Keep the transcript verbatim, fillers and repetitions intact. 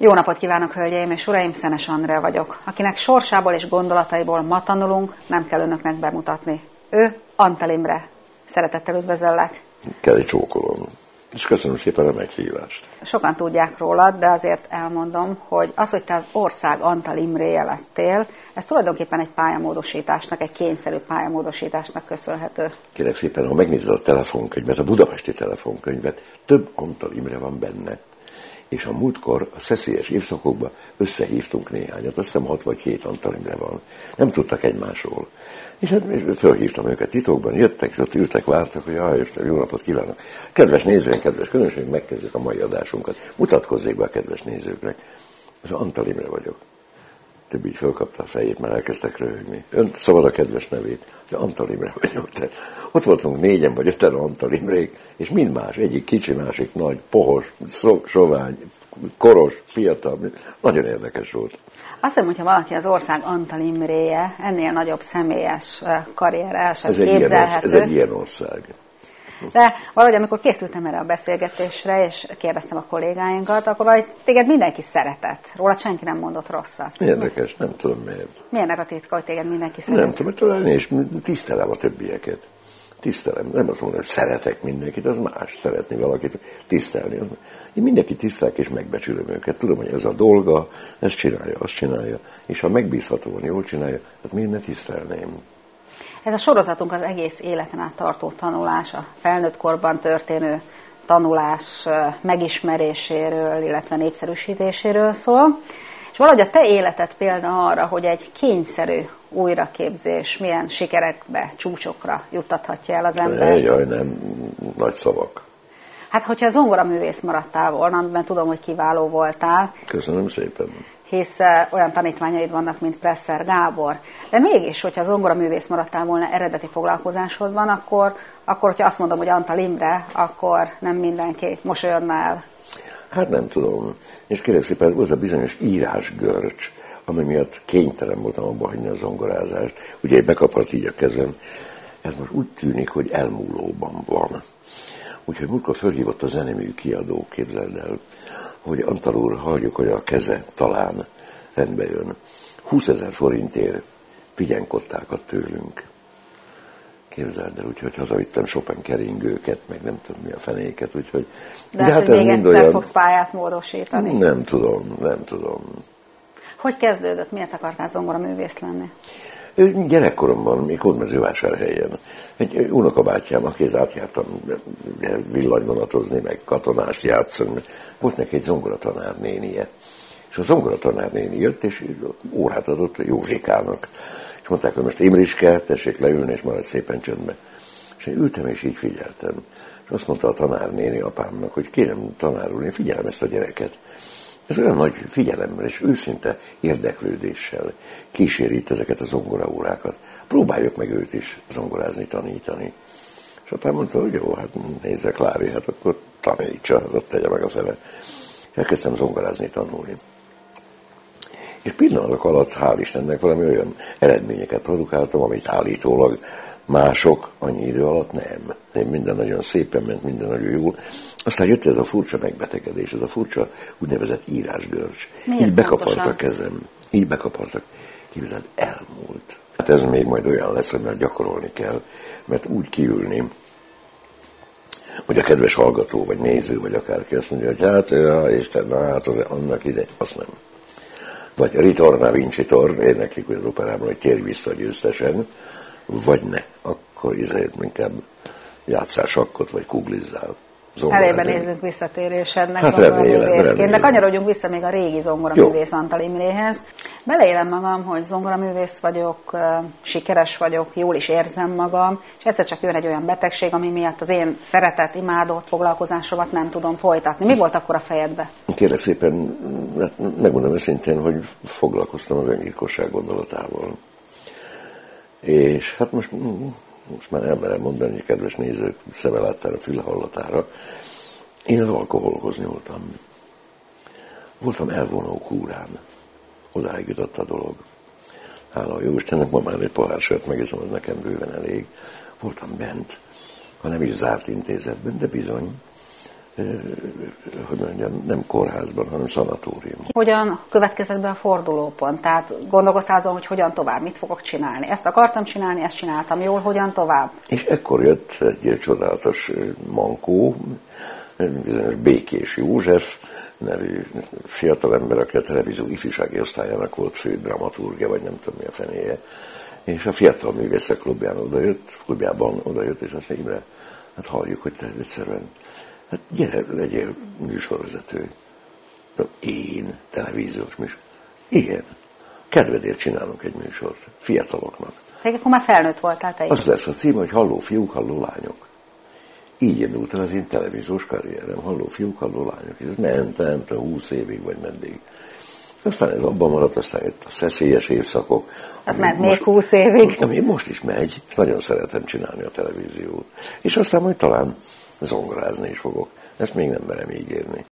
Jó napot kívánok, hölgyeim és uraim, Szenes Andrea vagyok, akinek sorsából és gondolataiból ma tanulunk, nem kell önöknek bemutatni. Ő Antal Imre. Szeretettel üdvözöllek. Kell egy csókolom. És köszönöm szépen a meghívást. Sokan tudják rólad, de azért elmondom, hogy az, hogy te az ország Antal Imréje lettél, ez tulajdonképpen egy pályamódosításnak, egy kényszerű pályamódosításnak köszönhető. Kérlek szépen, ha megnézed a telefonkönyvet, a budapesti telefonkönyvet, több Antal Imre van benne. És a múltkor a szeszélyes évszakokban összehívtunk néhányat, azt hiszem hat vagy hét Antal Imre van. Nem tudtak egymásról. És hát fölhívtam őket titokban, jöttek, és ott ültek, vártak, hogy jaj, Isten, jó napot kívánok. Kedves nézőink, kedves közönség, megkezdjük a mai adásunkat. Mutatkozzék be a kedves nézőknek. Ez Antal Imre vagyok. Több így fölkapta a fejét, már elkezdtek röhögni. Ön szabad a kedves nevét. Az Antal Imre vagyok. Tehát ott voltunk négyen vagy öten Antal Imrék, és mind más. Egyik kicsi, másik nagy, pohos, sovány, koros, fiatal. Nagyon érdekes volt. Azt hiszem, hogyha valaki az ország Antal Imréje, ennél nagyobb személyes karrier el sem képzelhető. Ez egy ilyen ország. De valahogy, amikor készültem erre a beszélgetésre, és kérdeztem a kollégáinkat, akkor valahogy téged mindenki szeretett. Róla senki nem mondott rosszat. Érdekes, nem tudom miért. Milyennek a titka, hogy téged mindenki szeret? Nem tudom, talán és tisztelem a többieket. Tisztelem. Nem azt mondom, hogy szeretek mindenkit, az más. Szeretni valakit, tisztelni. Én mindenki tisztelek és megbecsülöm őket. Tudom, hogy ez a dolga, ezt csinálja, azt csinálja. És ha megbízhatóan jól csinálja, hát miért ne tisztelném? Ez a sorozatunk az egész életen át tartó tanulás, a felnőtt korban történő tanulás megismeréséről, illetve népszerűsítéséről szól. És valahogy a te életed példa arra, hogy egy kényszerű újraképzés milyen sikerekbe, csúcsokra juttathatja el az embert. Jaj, nem, nagy szavak. Hát, hogyha zongoraművész maradtál volna, amiben tudom, hogy kiváló voltál. Köszönöm szépen. Hisz olyan tanítványaid vannak, mint Presser Gábor. De mégis, hogyha zongoraművész maradtál volna, eredeti foglalkozásodban, akkor, akkor, hogyha azt mondom, hogy Antal Imre, akkor nem mindenki mosolyodna el. Hát nem tudom. És kérlek szépen, az a bizonyos írásgörcs, ami miatt kénytelen voltam abba hagyni a zongorázást. Ugye bekapart így a kezem, ez most úgy tűnik, hogy elmúlóban van. Úgyhogy múltkor fölhívott a zenemű kiadó, képzeld el, hogy Antal úr, halljuk, hogy a keze talán rendbe jön. húszezer forintért vigyenkodtákat tőlünk. Képzeld el, úgyhogy hazavittem Chopin keringőket, meg nem tudom mi a fenéket, úgyhogy... De, de hát ez még egyszer olyan... fogsz pályát módosítani? Nem tudom, nem tudom. Hogy kezdődött? Miért akartál zongoraművész lenni? Gyerekkoromban, még Hódmezővásárhelyen, egy unokabátyám, akihez átjártam villanyvonatozni, meg katonást játszani, volt neki egy zongoratanár nénie. És a zongoratanár néni jött, és órát adott Józsikának. És mondták, hogy most Imriske, tessék leülni, és maradj szépen csöndbe. És én ültem, és így figyeltem. És azt mondta a tanár néni apámnak, hogy kérem, tanár úr, én figyelem ezt a gyereket. Ez olyan nagy figyelemmel és őszinte érdeklődéssel kísérít ezeket a zongoraórákat. Próbáljuk meg őt is zongorázni, tanítani. És apám mondta, hogy jó, hát nézze, Klári, hát akkor tanítsa, ott tegye meg a fele. És elkezdtem zongorázni, tanulni. És pillanatok alatt, hál' Istennek, valami olyan eredményeket produkáltam, amit állítólag mások annyi idő alatt nem. Én minden nagyon szépen ment, minden nagyon jól. Aztán jött ez a furcsa megbetegedés, ez a furcsa úgynevezett írásgörcs. Így bekapartak a kezem, így bekapartak. Képzeld, elmúlt. Hát ez még majd olyan lesz, hogy már gyakorolni kell, mert úgy kiülni, hogy a kedves hallgató, vagy néző, vagy akárki azt mondja, hogy hát, ja, Isten, na hát az, annak ide, azt nem. Vagy ritorna vincitor, éneklik az operában, hogy térj vissza győztesen, vagy ne, akkor izraelt inkább játsszál sakkot, vagy kuglizzál. Elébe nézzünk visszatérésednek hát zongoraművészként, de kanyarodjunk vissza még a régi zongoraművész Antal Imréhez. Beleélem magam, hogy zongoraművész vagyok, sikeres vagyok, jól is érzem magam, és egyszer csak jön egy olyan betegség, ami miatt az én szeretett, imádott foglalkozásomat nem tudom folytatni. Mi volt akkor a fejedbe? Kérlek szépen, megmondom őszintén, hogy foglalkoztam az öngyilkosság gondolatával. És hát most... most már elmerem mondani, hogy kedves nézők szeme láttára, füle hallatára, én az alkoholhoz nyúltam. Voltam elvonó kúrán. Odáig jutott a dolog. Hála a Jóistennek, ma már egy pohár sört megiszom, az nekem bőven elég. Voltam bent, ha nem is zárt intézetben, de bizony. hogy mondjam, nem kórházban, hanem szanatóriumban. Hogyan következett be a fordulópont? Tehát gondolkoztál azon, hogy hogyan tovább, mit fogok csinálni? Ezt akartam csinálni, ezt csináltam jól, hogyan tovább? És ekkor jött egy csodálatos mankó, bizonyos Békés József nevű fiatalember, aki a televízió ifjúsági osztályának volt fő dramaturgia, vagy nem tudom mi a fenéje. És a Fiatal Művészek Klubján odajött, klubjában odajött, és azt mondja, Imre, hát halljuk, hogy te egyszerűen, hát gyere, legyél műsorvezető. Én, televíziós műsor. Igen. Kedvedért csinálunk egy műsort. Fiataloknak. Tehát akkor már felnőtt voltál te is. Az lesz a cím, hogy Halló fiúk, halló lányok. Így indult el az én televíziós karrierem. Halló fiúk, halló lányok. És ez ment, ment a húsz évig, vagy meddig. Aztán ez abban maradt, aztán jött a szeszélyes évszakok. Az ment még húsz évig. Ami most is megy, és nagyon szeretem csinálni a televíziót. És aztán majd talán zongorázni is fogok. Ezt még nem merem ígérni.